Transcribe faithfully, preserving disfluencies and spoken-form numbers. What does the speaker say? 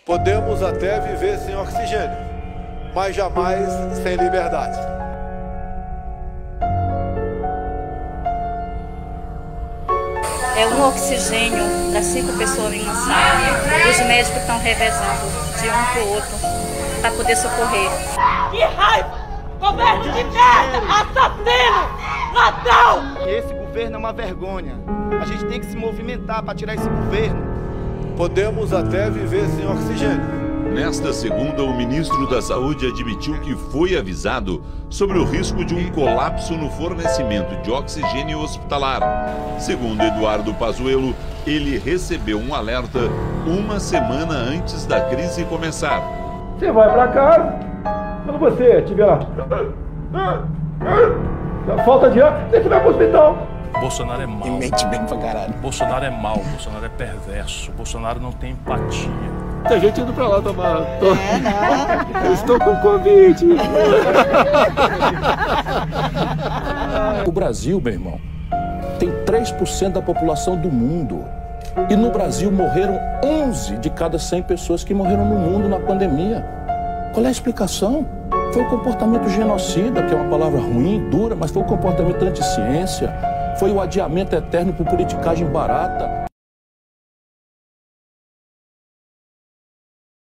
Podemos até viver sem oxigênio, mas jamais sem liberdade. É um oxigênio para cinco pessoas em uma sala. Os médicos estão revezando de um para o outro para poder socorrer. Que raiva! Governo de merda! Assassino! Ladrão! Esse governo é uma vergonha. A gente tem que se movimentar para tirar esse governo. Podemos até viver sem oxigênio. Nesta segunda, o ministro da Saúde admitiu que foi avisado sobre o risco de um colapso no fornecimento de oxigênio hospitalar. Segundo Eduardo Pazuello, ele recebeu um alerta uma semana antes da crise começar. Você vai para casa, quando você tiver falta de ar, você vai para o hospital. Bolsonaro é mau. E mente bem pra caralho. Bolsonaro é mau, Bolsonaro é perverso, Bolsonaro não tem empatia. Tem gente indo pra lá tomar. Tô... É, Eu estou com Covid. O Brasil, meu irmão, tem três por cento da população do mundo. E no Brasil morreram onze de cada cem pessoas que morreram no mundo na pandemia. Qual é a explicação? Foi o comportamento genocida, que é uma palavra ruim, dura, mas foi o comportamento anti-ciência. Foi o adiamento eterno por politicagem barata.